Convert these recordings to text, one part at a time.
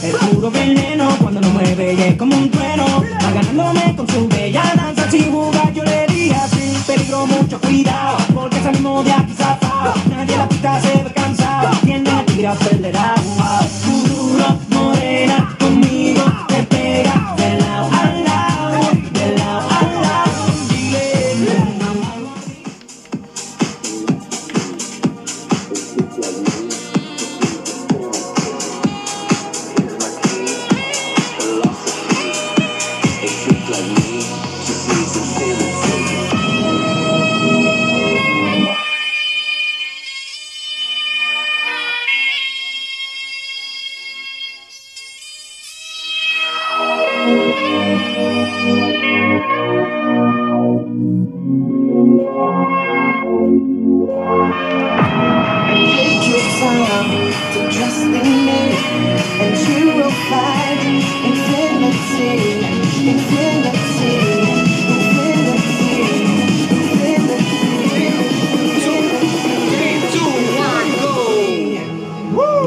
Es puro veneno cuando lo mueve y es como un trueno. Va ganándome con su bella danza. Si buga yo le diría sin peligro, mucho cuidado, porque salimos de aquí zafado. Nadie en la pista se ve cansado. Tiene el tigre acelerado. Duro, morena, conmigo te pega de lado a lado, de lado a lado. Dile. Take your time to trust in me, and you will find infinity, infinity, infinity, infinity. 3, 2, 1, go! Woo!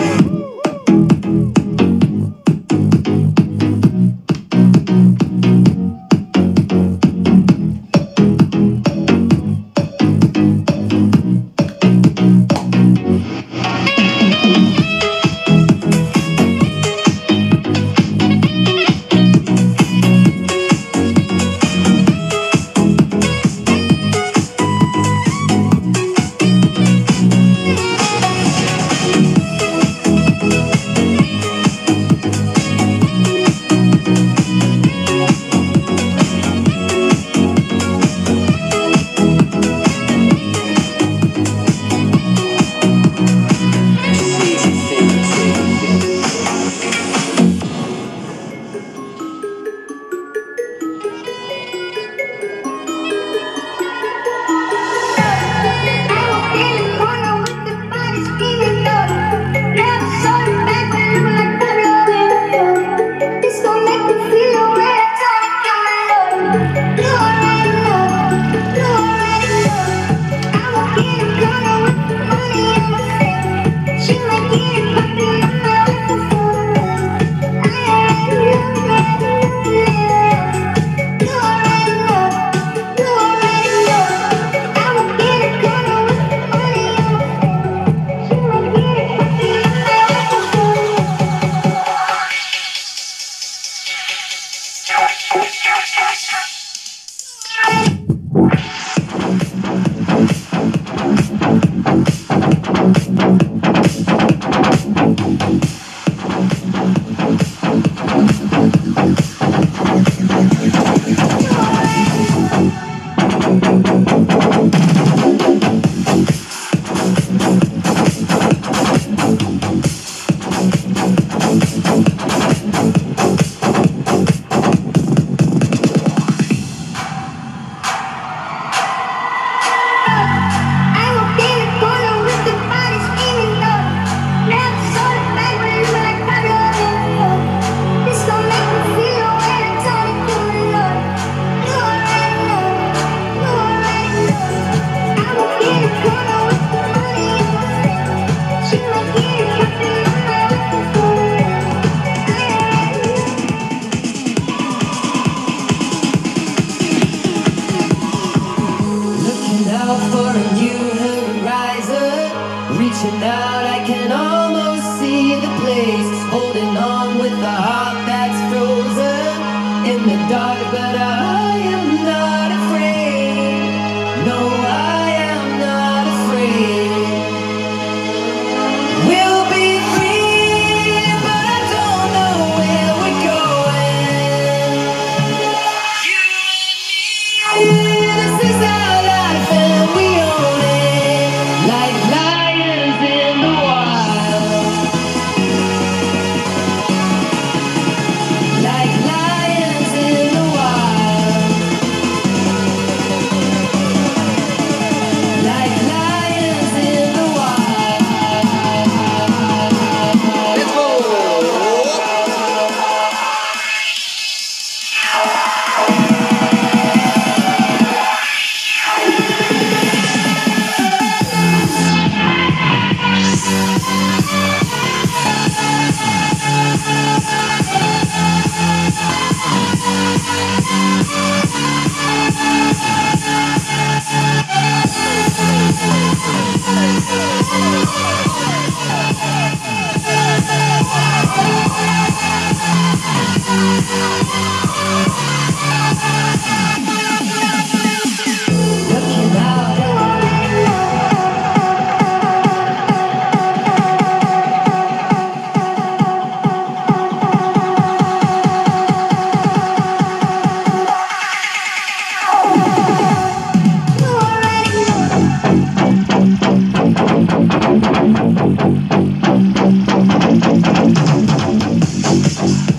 Reaching out, I can almost see the place. Holding on with a heart that's frozen in the dark, but I am not afraid. No, I am not afraid. We'll be free, but I don't know where we're going. You and me, this is our life and we own it. Like lions in the wild. Like lions in the wild.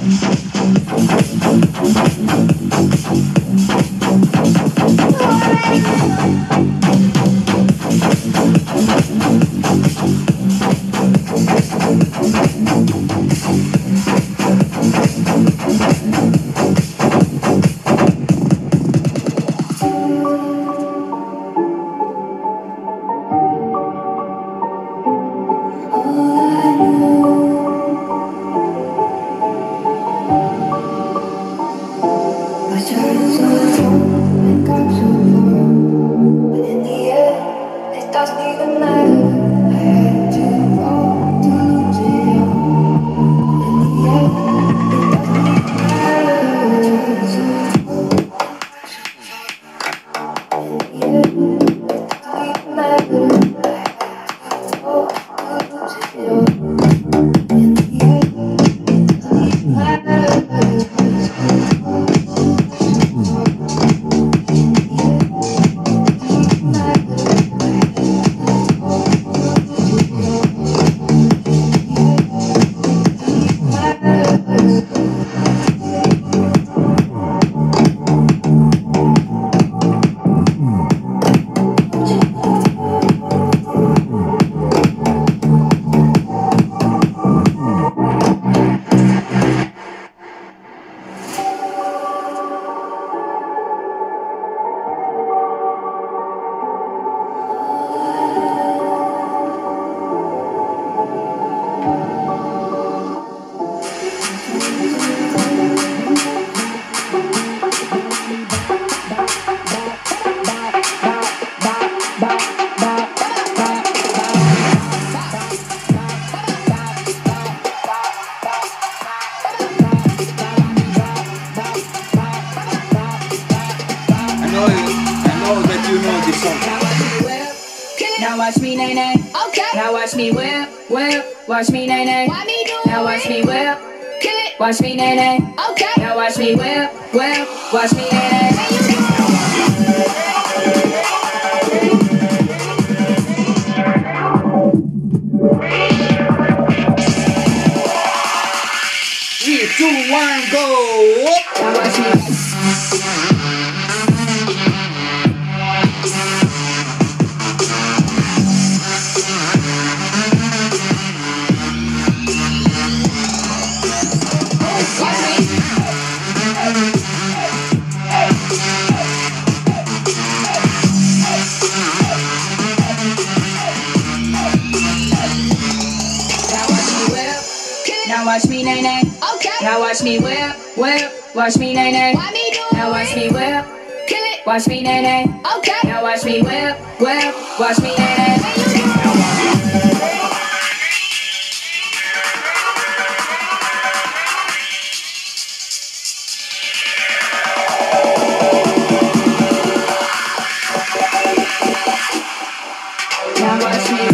Now watch me nay nay. Okay. Now watch me whip, whip. Watch me nay nay. Why me do now watch me whip. Kill it. Watch me nay nay. Okay. Now watch me whip, whip. Watch me nay nay. 3, 2, 1, go! Now watch me. Now watch me nay nay. Okay. Now watch me whip, whip. Watch me nay nay. Why me do now watch me whip. Kill it. Watch me nay nay. Okay. Now watch me whip, whip. Watch me nay nay. Now watch me.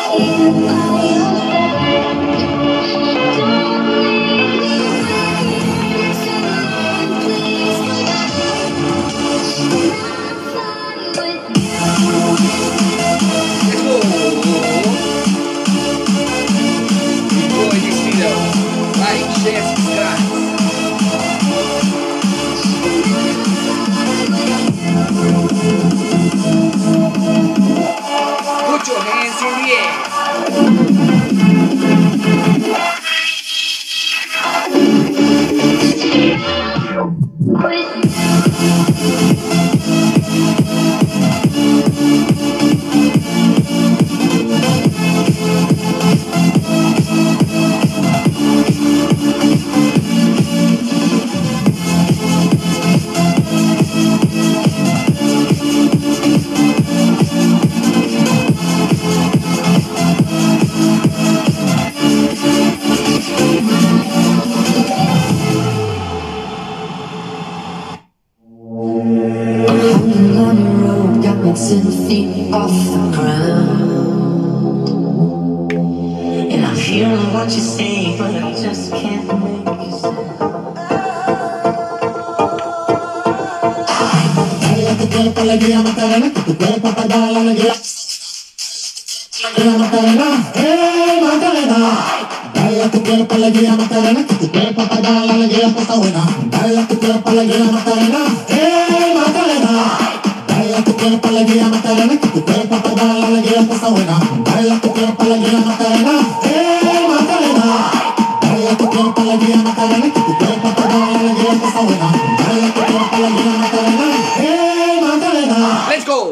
Let's go.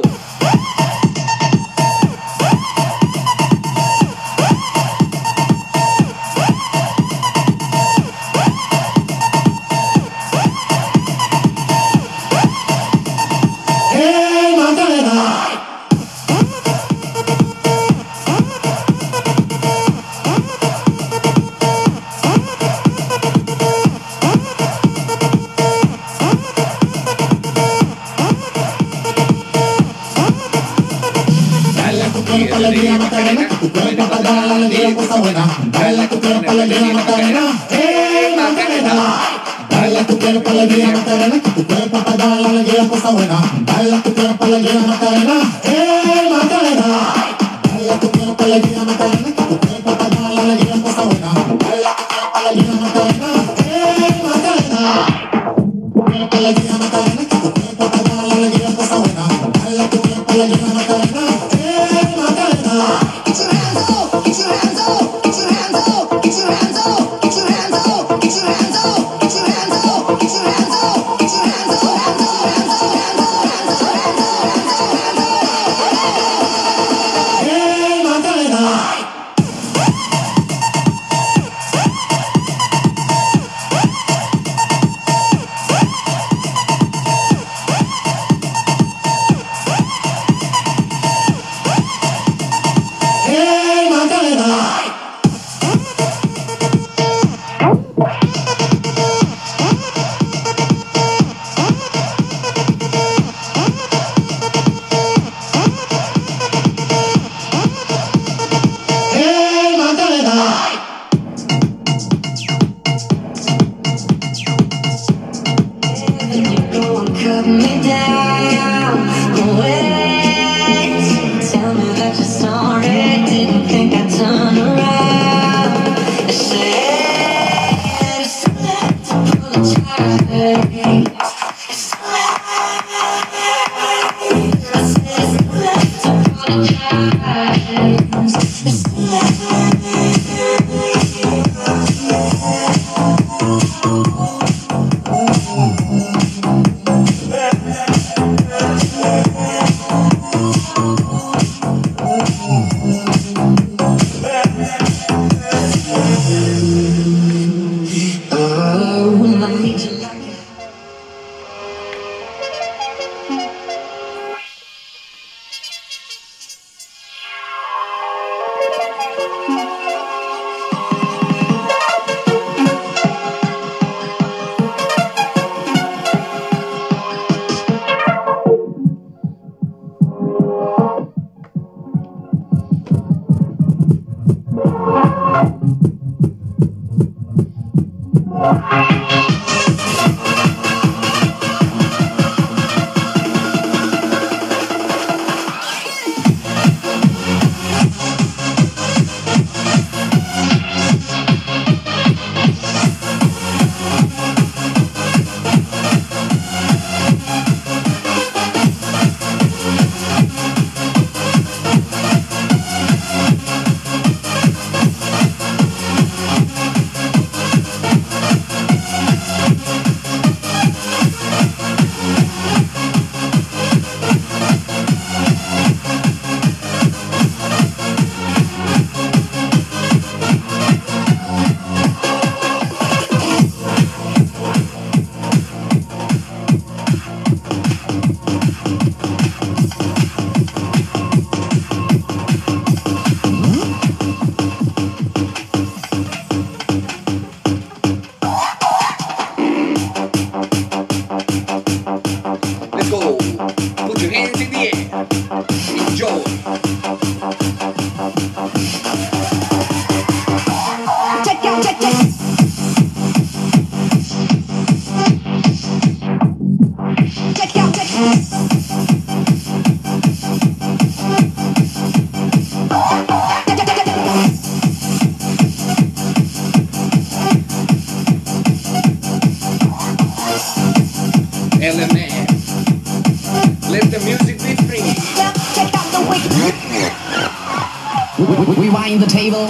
Rewind the table.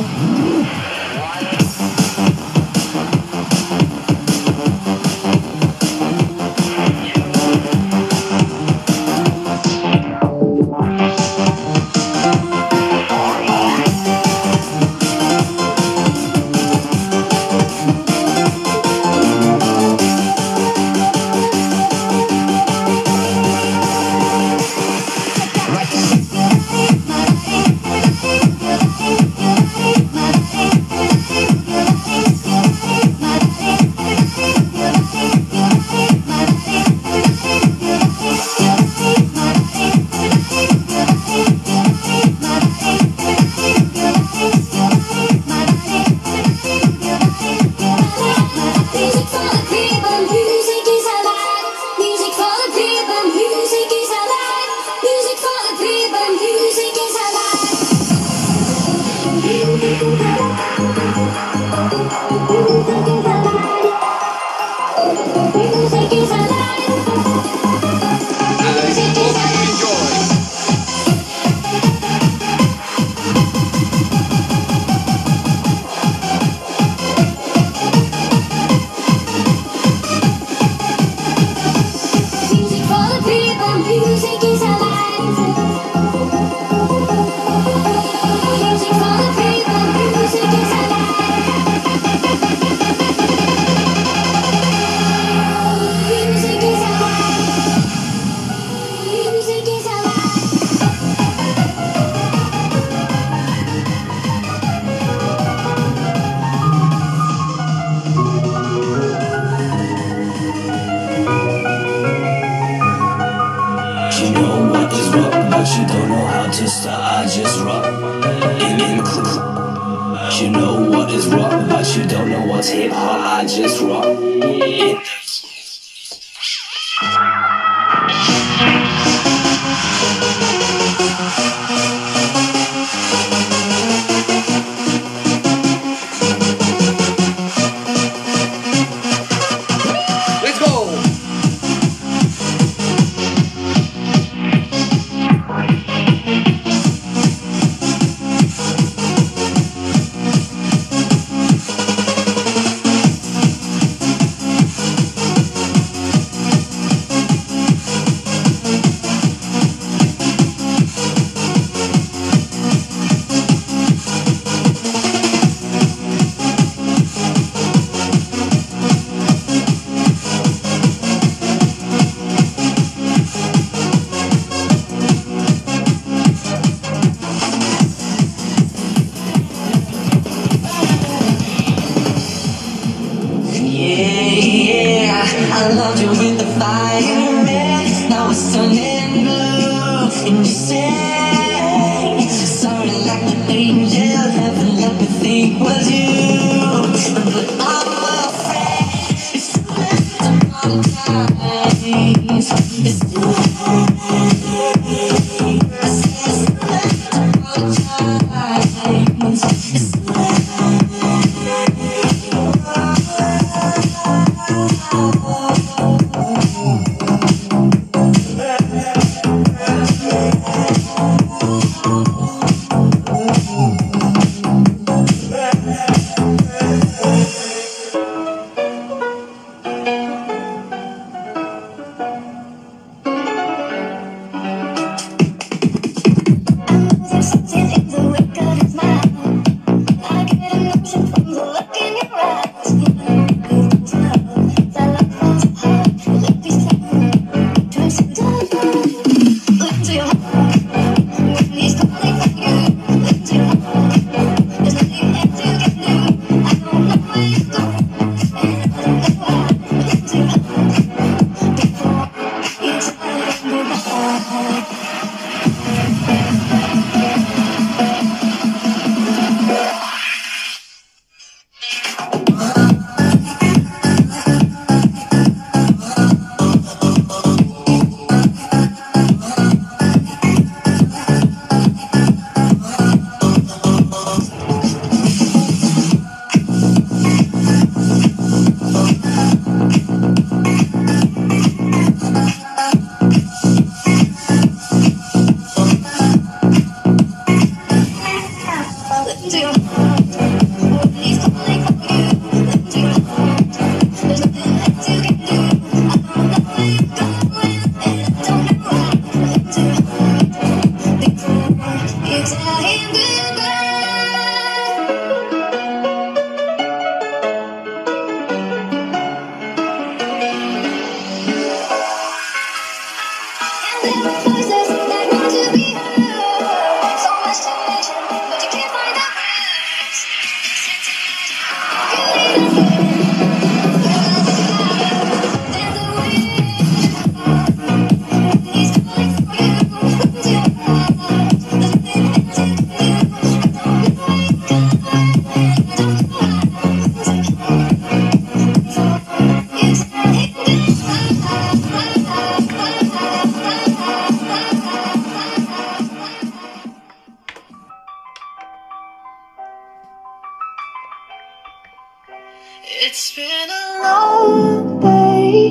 It's been a long day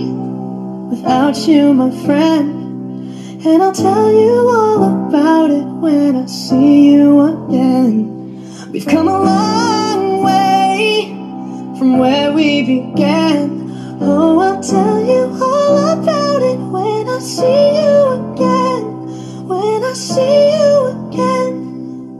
without you, my friend, and I'll tell you all about it when I see you again. We've come a long way from where we began. Oh, I'll tell you all about it when I see you again. When I see you again.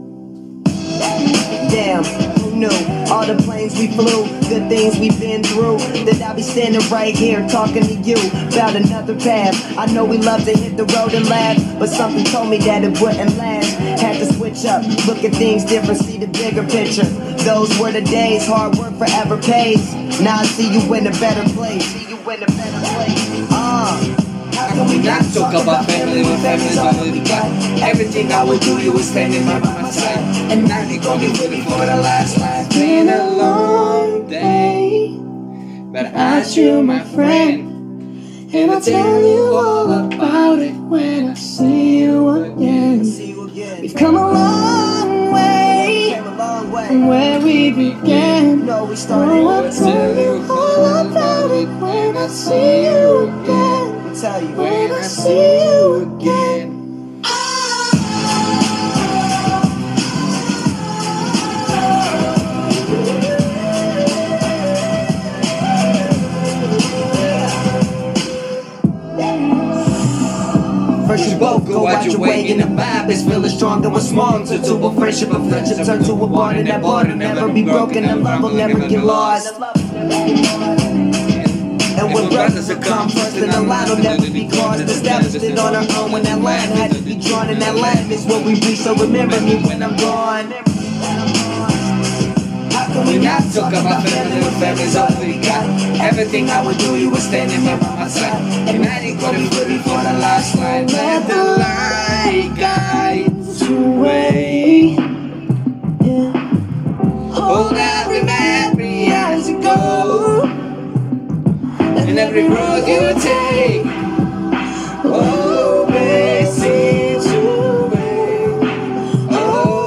Damn, who knew? All the planes we flew, good things we've been through, that I'll be standing right here talking to you about another path. I know we love to hit the road and laugh, but something told me that it wouldn't last. Had to switch up, look at things different, see the bigger picture. Those were the days, hard work forever pays. Now I see you in a better place. See you in a better place. How can we not talk about family when family's all we got? Everything I would do, you were standing right by my side. And now they gon' be waiting for the last line. Been a long day, but I you, my friend, and I'll tell you all about it when I see you again. We've come a long way from where we began. Oh, I'll tell you all about it when I see you again. When I see you again. First you both go out your way, and the vibe is feeling strong and what's small. Turn to a friendship turn to a bond, and that bond will never be broken, and love will never get lost. And when brothers will come first, then the line will never be crossed. Established it on our own when that line had to be drawn, and that line is what we reach. So remember me when I'm gone. How can we not talk about family when family's all we got? Everything I would do, you were standing right by my side. And I ain't gonna put it for the last line. Let the light guide the way. Hold every memory as you go, and every road you take always seems to wait. Oh,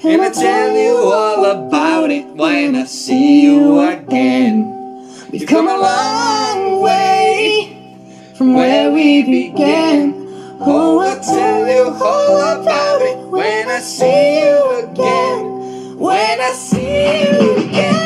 And I tell you all about it when I see you again. We've come a long way from where we began. Oh, I'll tell you all about it when I see you again. When I see you again.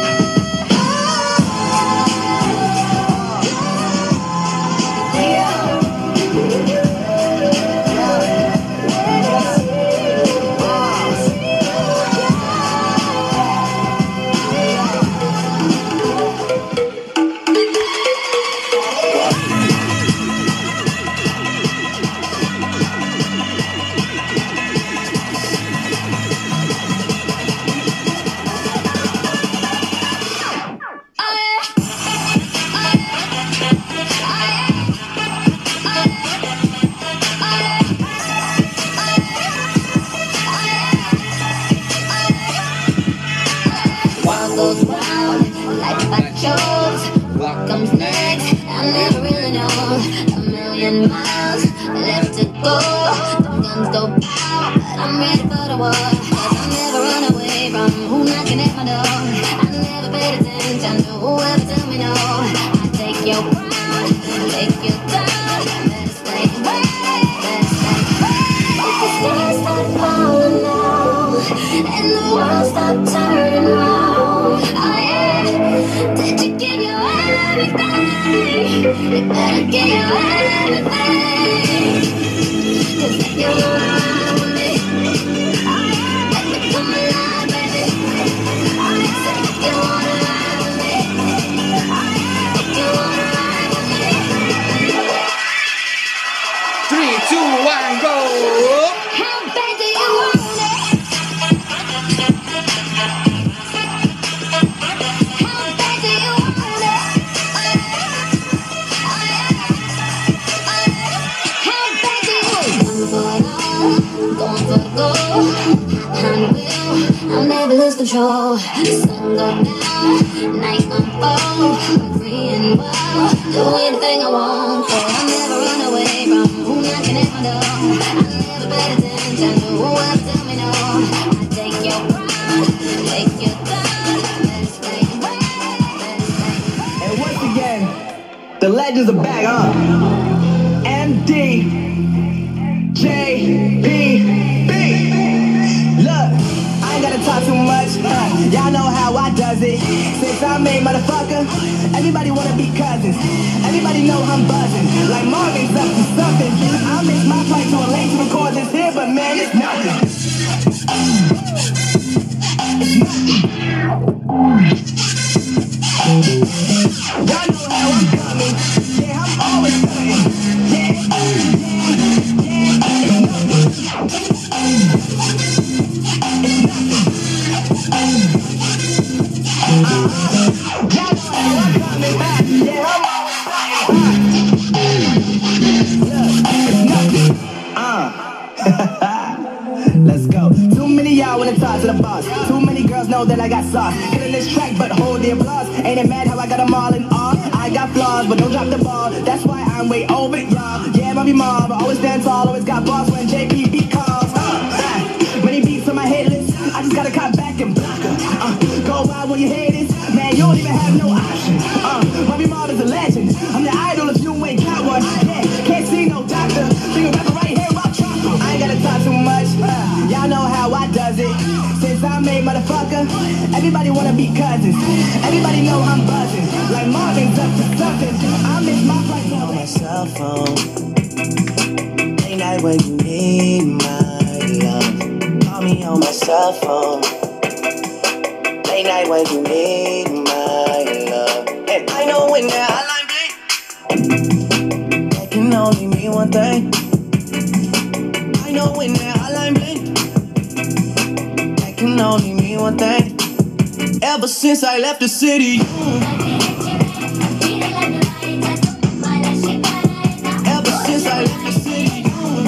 Goes round, life I chose. What comes next? I never really know. A million miles left to go. The guns go pow, but I'm ready for the war. 'Cause I'll never run away from who knocking at my door. I never paid attention to whoever tell me no. I take your crown, take you down. Better stay away, better stay away. If the stars start falling now and the world stop turning round. Did you give your everything? You better give your everything. 'Cause if you wanna ride with me, let me come alive, baby. So if you wanna ride with me, if you wanna ride with me. 3, 2, 1, go! How bad do you want it? I'll never lose control. Sun go down, night unfold. Free and wild, do anything I want. So I'll never run away from who knocking at my door. I never pay attention to whoever tell me no. I take your crown, take you down. Better stay away, better stay away. And once again, the legends are back, MD, JPB. Look, I ain't gotta talk too much. Y'all know how I does it. Since I made motherfucker, everybody wanna be cousins. Everybody know I'm buzzing. Like Marvin's up to something. I mix my pipe to a lane to record this here, but man, it's nothing. Y'all know how I'm coming. Yeah, I'm always coming. Yeah, let's go. Too many y'all wanna talk to the boss. Too many girls know that I got sauce. Killing this track, but hold the applause. Ain't it mad how I got them all in awe? I got flaws, but don't drop the ball. That's why I'm way over it, y'all. Yeah, Bobby Mob, I always stand tall, always got boss when JPB calls. Many beats on my hit list, I just gotta cut back and block her. Go wild when you hate it, man, you don't even have no option. Bobby Mob is a legend, I'm the idol if you ain't got one. Yeah, can't see no doctor, sing a rapper right here, rock chopper. I ain't gotta talk too much, y'all know how I does it. Since I made motherfucker, everybody wanna be cousins. Everybody know I'm buzzing, like Marvin's up to something. I miss my flight on my cell phone. Late night when you need my love, call me on my cell phone. Late night when you need my love. And I know when that hotline bling, that can only mean one thing. I know when that hotline bling, that can only mean one thing. Ever since I left the city, ever since I left the city,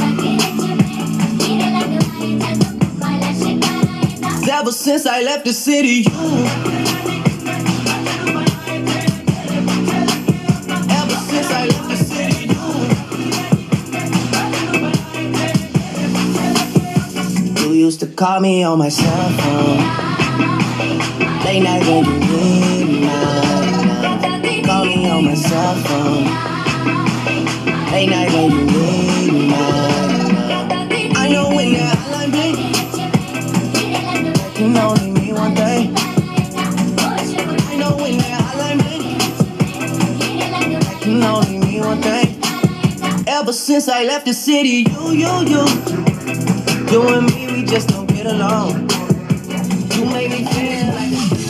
ever since I left the city, ever since I left the city, you used to call call me on my cell phone. Late night when you need me. Call me on my cell phone. Late night when you need me. I know when that hotline bling, that can only mean one thing. I know when that hotline bling, that can only mean one thing. Ever since I left the city, you and me, we just don't get along. You make me feel like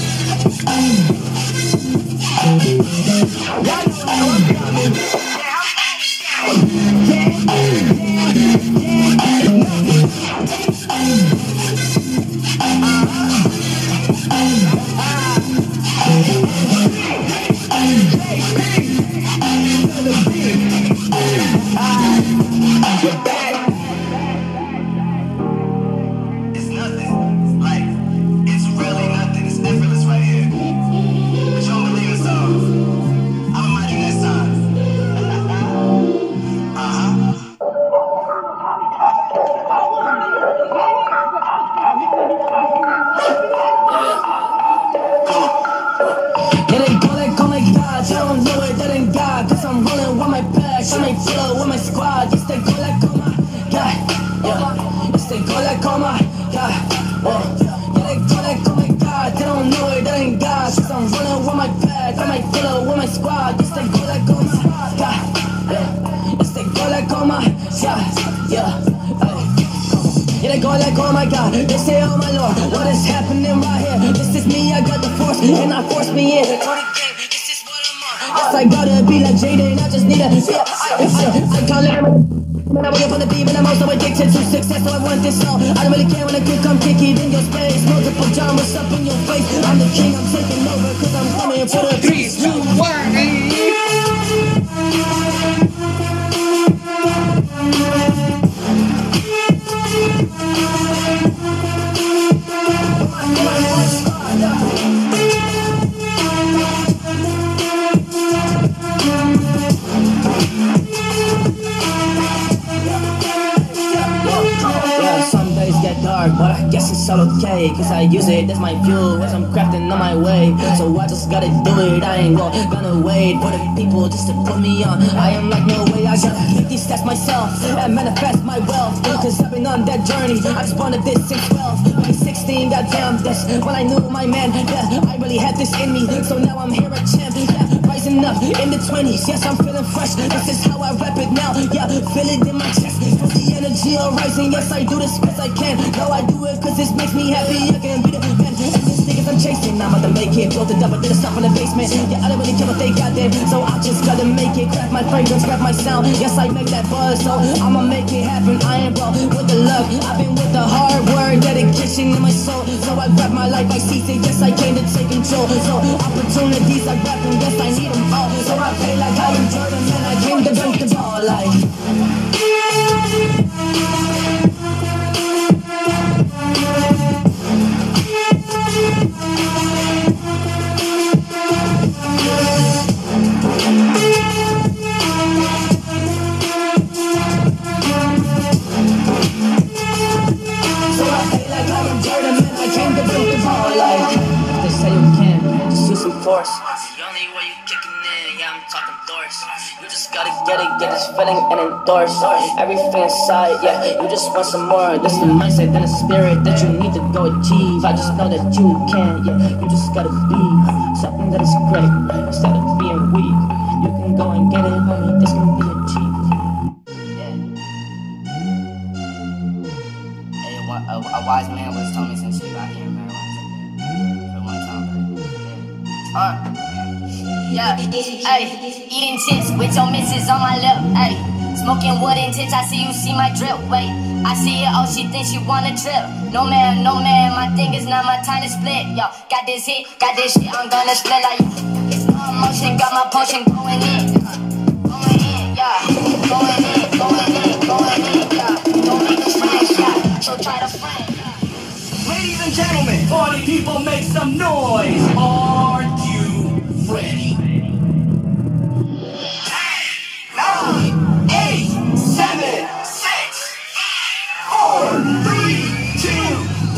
I gotta be like Jaden, I just need a I can't let him. When I wake up on the beat, when I'm also addicted to success, so I want this all. I don't really care when I could come kick it in your space. Multiple genres up in your face. I'm the king, I'm taking over, cause I'm coming for the 3, 2, 1, but I guess it's all okay, cause I use it as my fuel as I'm crafting on my way. So I just gotta do it, I ain't gonna wait for the people just to put me on. I am like, no way, I gotta make these stats myself and manifest my wealth, cause I've been on that journey. I just wanted this since 12, maybe 16, goddamn, that's when I knew my man. Yeah, I really had this in me, so now I'm here at champ. Yeah, rising up in the 20s, yes, I'm feeling fresh. This is how I rap it now, yeah, feel it in my chest. Feel the energy arising, yes, I do this cause I can. No, I do it cause this makes me happy. I can be the man. And these niggas I'm chasing, I'm about to make it. Built it up, I did a stop in the basement. Yeah, I don't really care what they got there, so I just gotta make it. Craft my fragrance, craft my sound. Yes, I make that buzz, so I'ma make it happen. I am bro with the love, I've been with the hard work, dedication in my soul. So I grab my life, I seize it. Yes, I came to take control. So opportunities I grab them, yes, I need them all. So I play like I am Jordan, and I came to dunk the ball like. Force. The only way you kicking in, yeah, I'm talking Thors. You just gotta get it, get this feeling and endorse everything inside, yeah. You just want some more. This is the mindset and the spirit that you need to go achieve. I just know that you can, yeah. You just gotta be something that is great instead of being weak. You can go and get it, homie. This can be achieved. Yeah. Hey, a wise man once told me some shit out here in Maryland. Yeah, ayy, eating chips with your missus on my lip, ayy. Smoking wood intense, I see you see my drip, wait. I see it, oh, she thinks she wanna trip. No man, my thing is not my time to split, yo. Got this hit, got this shit, I'm gonna split like slow motion, got my potion going in. Going in, yeah. Going in, yeah. Don't make a smash shot, so try to frame. Ladies and gentlemen, party people, make some noise. Are you ready? 9, 8, 7, 6, 5, 4, 3, 2,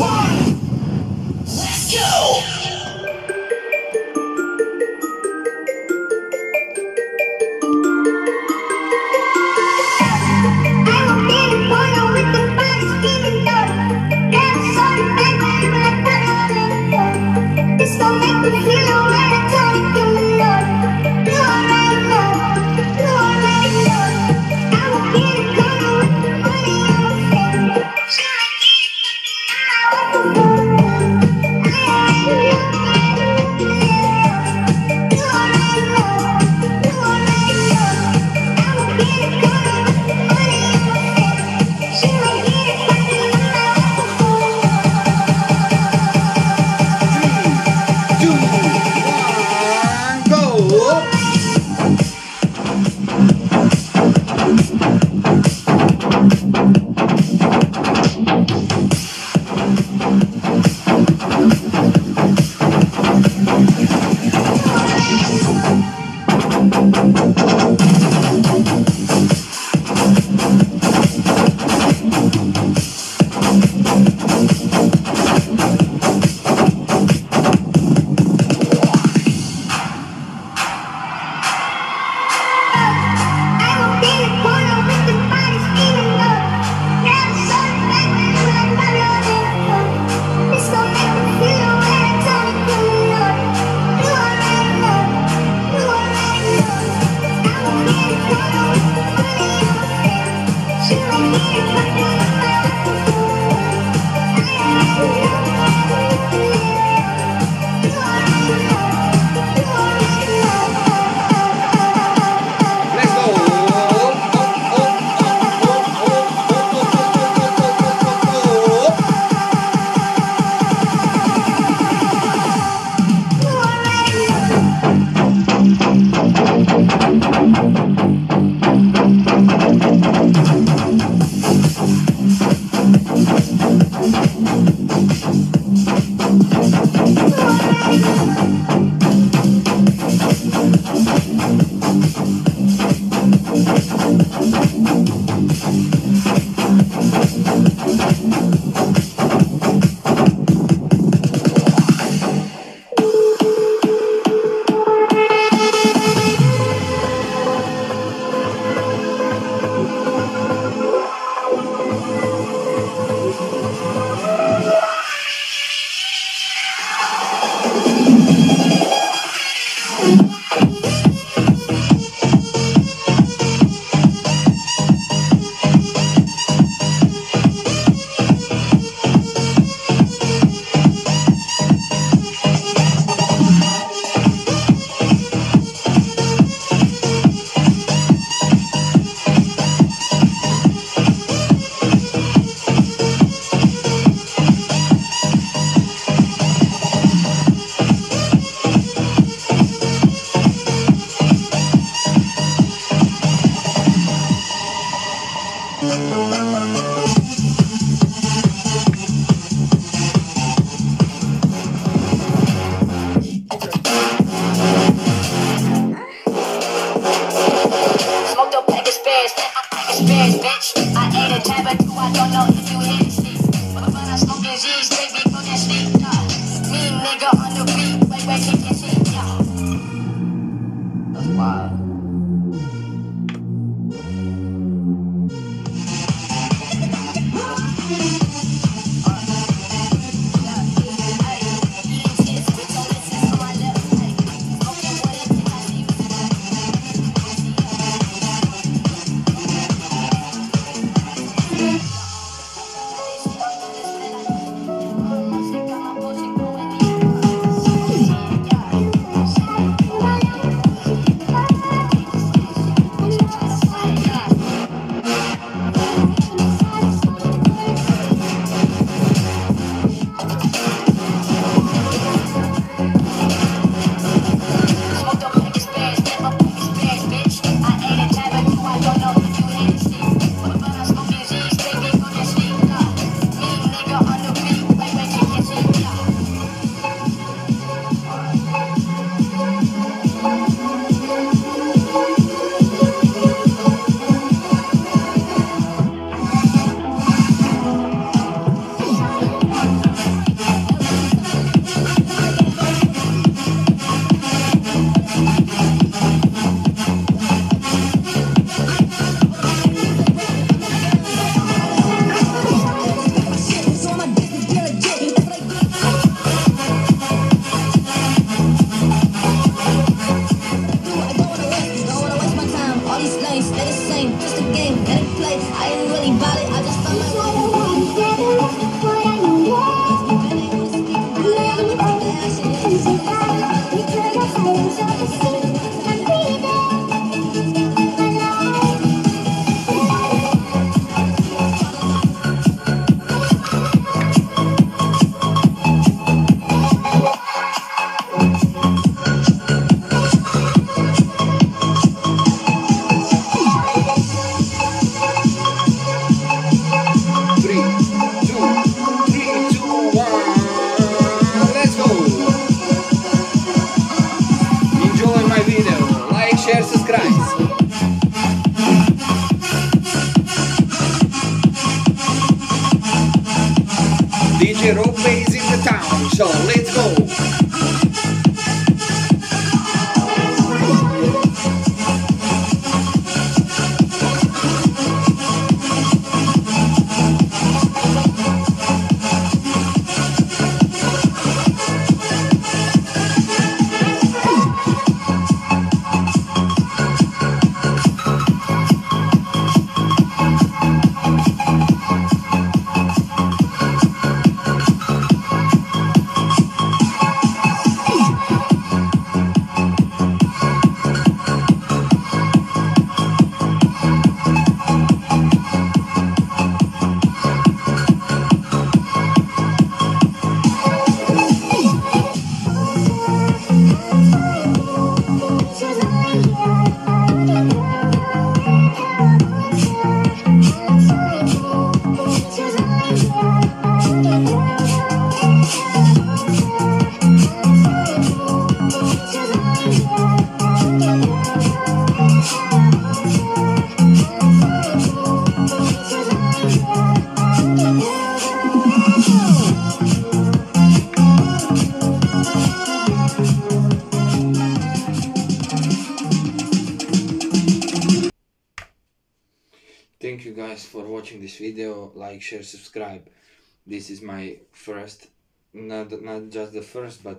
thank you guys for watching this video. Like, share, subscribe. This is my first, not just the first, but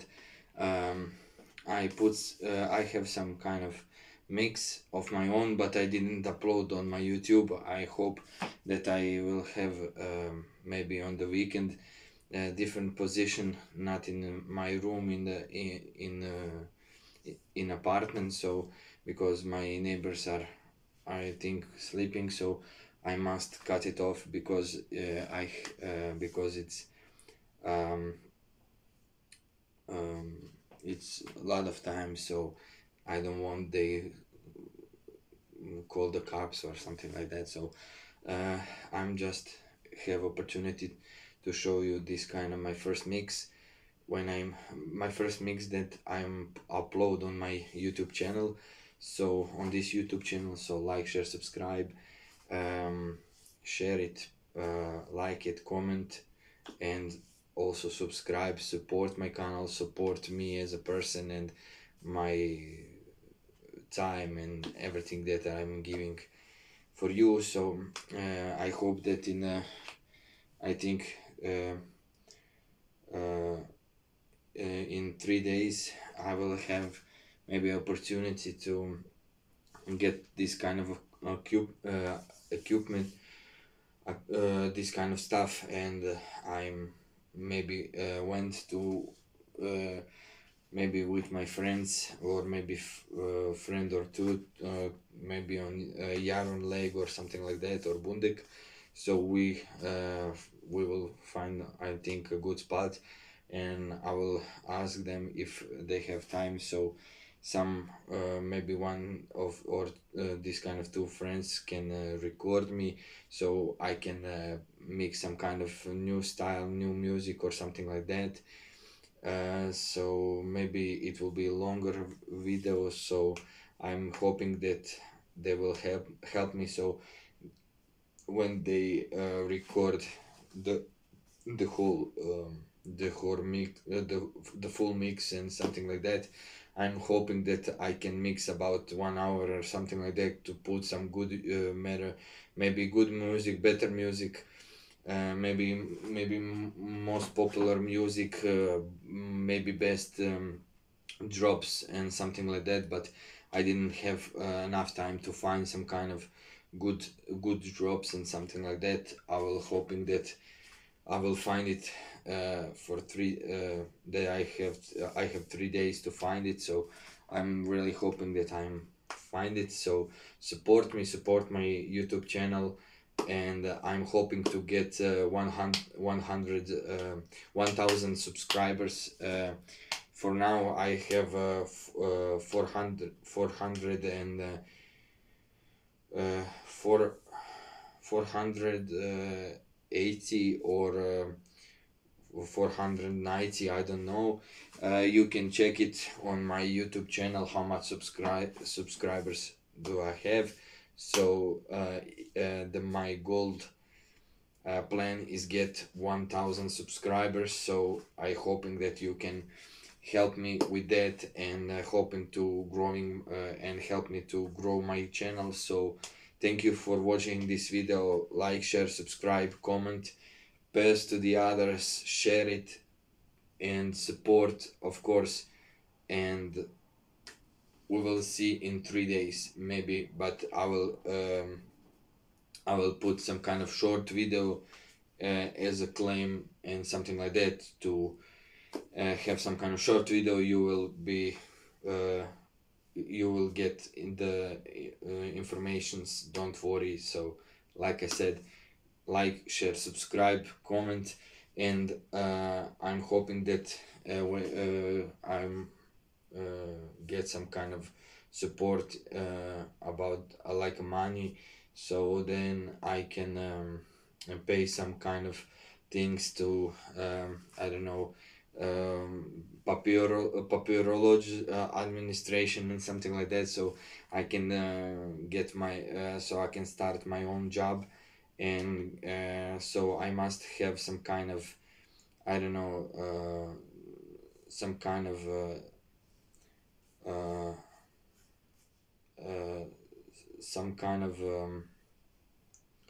I have some kind of mix of my own, but I didn't upload on my YouTube. I hope that I will have maybe on the weekend a different position, not in my room in apartment. So because my neighbors are, I think, sleeping, so I must cut it off because because um, it's a lot of time, so I don't want they call the cops or something like that. So I'm just have opportunity to show you this kind of my first mix my first mix that I'm upload on my YouTube channel. So on this YouTube channel, so like, share, subscribe, share it, like it, comment, and also subscribe, support my channel, support me as a person and my time and everything that I'm giving for you. So I hope that I think in 3 days I will have maybe opportunity to get this kind of equipment, this kind of stuff, and I'm maybe went to maybe with my friends, or maybe friend or two, maybe on Yaron Lake or something like that, or Bundik. So we will find, I think, a good spot, and I will ask them if they have time. So some maybe one of or this kind of two friends can record me, so I can mix some kind of new style, new music, or something like that. So maybe it will be longer videos, so I'm hoping that they will help me. So when they record the whole mix, the full mix and something like that, I'm hoping that I can mix about 1 hour or something like that to put some good maybe good music, better music, maybe most popular music, maybe best drops and something like that. But I didn't have enough time to find some kind of good drops and something like that. I will hoping that I will find it for that I have 3 days to find it. So I'm really hoping that I'm find it. So support me, support my YouTube channel, and I'm hoping to get 1,000 subscribers. For now I have 480 or 490, I don't know. You can check it on my YouTube channel how much subscribers do I have. So my gold plan is get 1,000 subscribers. So I hoping that you can help me with that, and hoping to growing and help me to grow my channel. So thank you for watching this video. Like, share, subscribe, comment, pass to the others, share it, and support, of course. And we will see in 3 days maybe, but I will put some kind of short video as a claim and something like that to have some kind of short video. You will be you will get in the informations, don't worry. So like I said, like, share, subscribe, comment, and I'm hoping that I'm get some kind of support about like money, so then I can pay some kind of things to I don't know, papyrology administration and something like that, so I can get my so I can start my own job. And so I must have some kind of, I don't know, some kind of some kind of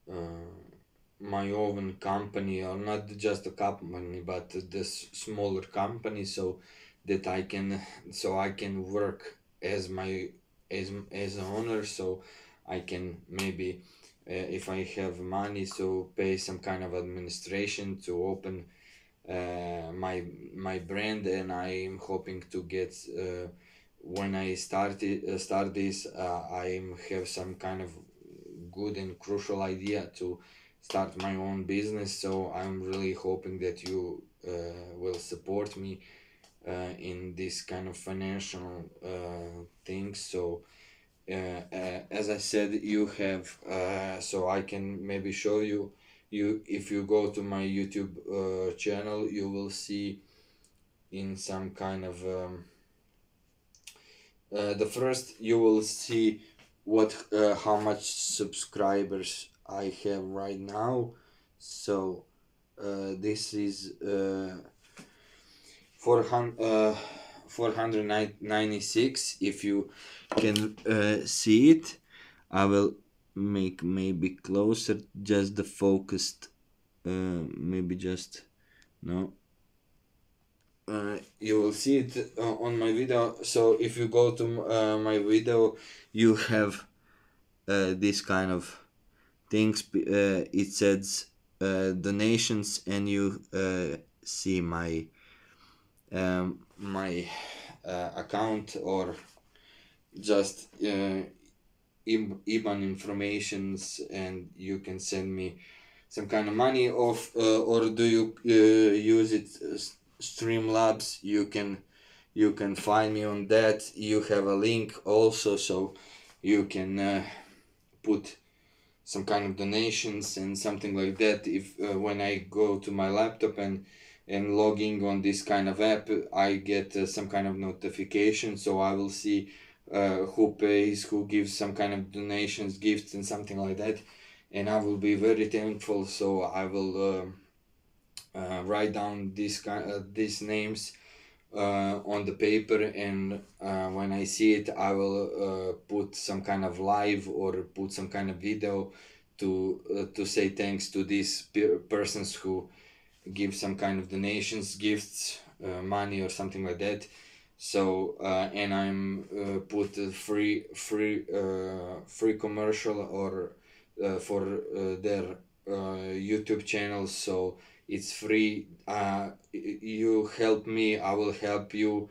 my own company, or not just a company but this smaller company, so that I can work as my as an owner, so I can maybe if I have money, so pay some kind of administration to open my brand. And I'm hoping to get when I start this, I have some kind of good and crucial idea to start my own business. So I'm really hoping that you will support me in this kind of financial things. So as I said, you have so I can maybe show you, if you go to my YouTube channel, you will see in some kind of the first you will see what how much subscribers I have right now. So this is 496. If you can see it, I will make maybe closer, just the focused maybe just no. You will see it on my video. So if you go to my video, you have this kind of things. It says donations, and you see my my account, or just IBAN informations, and you can send me some kind of money of or do you use it Streamlabs. You can find me on that. You have a link also, so you can put some kind of donations and something like that. If when I go to my laptop and logging on this kind of app, I get some kind of notification, so I will see who pays, who gives some kind of donations, gifts, and something like that, and I will be very thankful. So I will write down these names on the paper, and when I see it, I will put some kind of live or put some kind of video to say thanks to these persons who give some kind of donations, gifts, money or something like that. So and I'm put a free commercial or for their YouTube channels, so it's free. You help me, I will help you.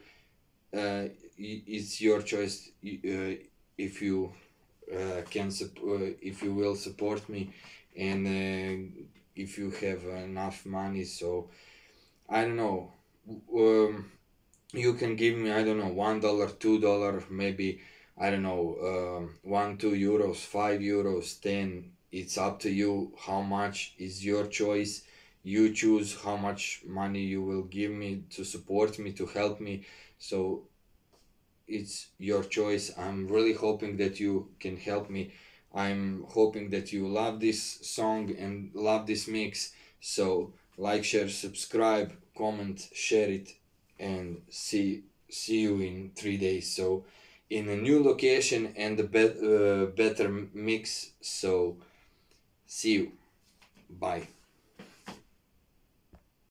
It's your choice if you if you will support me, and if you have enough money. So I don't know, you can give me, I don't know, $1, $2, maybe, I don't know, 1 2 euros, €5, 10. It's up to you how much is your choice. You choose how much money you will give me to support me, to help me. So it's your choice. I'm really hoping that you can help me. I'm hoping that you love this song and love this mix. So like, share, subscribe, comment, share it, and see you in 3 days. So in a new location and a better mix. So see you. Bye.